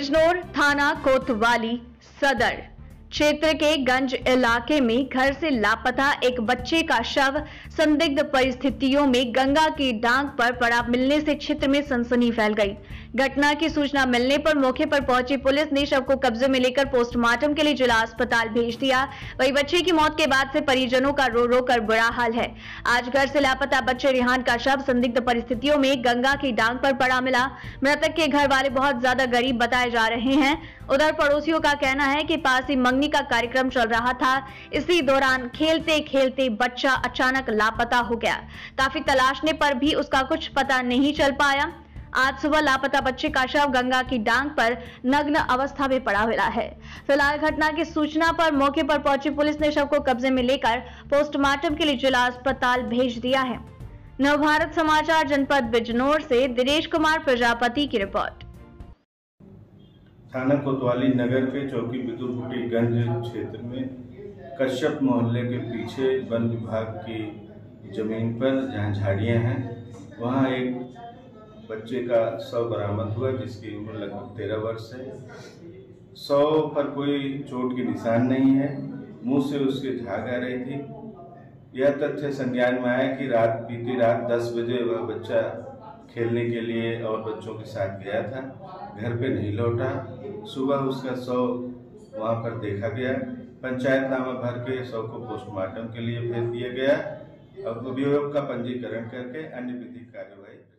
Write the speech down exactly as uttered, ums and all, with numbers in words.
बिजनौर थाना कोतवाली सदर क्षेत्र के गंज इलाके में घर से लापता एक बच्चे का शव संदिग्ध परिस्थितियों में गंगा की डांग पर पड़ा मिलने से क्षेत्र में सनसनी फैल गई। घटना की सूचना मिलने पर मौके पर पहुंची पुलिस ने शव को कब्जे में लेकर पोस्टमार्टम के लिए जिला अस्पताल भेज दिया। वहीं बच्चे की मौत के बाद से परिजनों का रो रो कर बुरा हाल है। आज घर से लापता बच्चे रिहान का शव संदिग्ध परिस्थितियों में गंगा की डांग पर पड़ा मिला। मृतक के घर वाले बहुत ज्यादा गरीब बताए जा रहे हैं। उधर पड़ोसियों का कहना है कि पास ही मंगनी का कार्यक्रम चल रहा था। इसी दौरान खेलते खेलते बच्चा अचानक लापता हो गया। काफी तलाशने पर भी उसका कुछ पता नहीं चल पाया। आज सुबह लापता बच्चे का शव गंगा की डांग पर नग्न अवस्था में पड़ा हुआ है। फिलहाल घटना की सूचना पर मौके पर पहुंची पुलिस ने शव को कब्जे में लेकर पोस्टमार्टम के लिए जिला अस्पताल भेज दिया है। नवभारत समाचार जनपद बिजनौर से दिनेश कुमार प्रजापति की रिपोर्ट। थाना कोतवाली नगर के चौकी बिदुरपुटी गंज क्षेत्र में कश्यप मोहल्ले के पीछे वन विभाग की जमीन पर जहां झाड़ियां हैं वहां एक बच्चे का शव बरामद हुआ जिसकी उम्र लगभग तेरह वर्ष है। शव पर कोई चोट के निशान नहीं है। मुंह से उसके झाग आ रही थी। यह तथ्य संज्ञान में आया कि रात बीती रात दस बजे वह बच्चा खेलने के लिए और बच्चों के साथ गया था, घर पे नहीं लौटा। सुबह उसका शव वहां पर देखा गया। पंचायतनामा भर के शव को पोस्टमार्टम के लिए भेज दिया गया। अब अभियोग का पंजीकरण करके अन्य विधिक कार्यवाही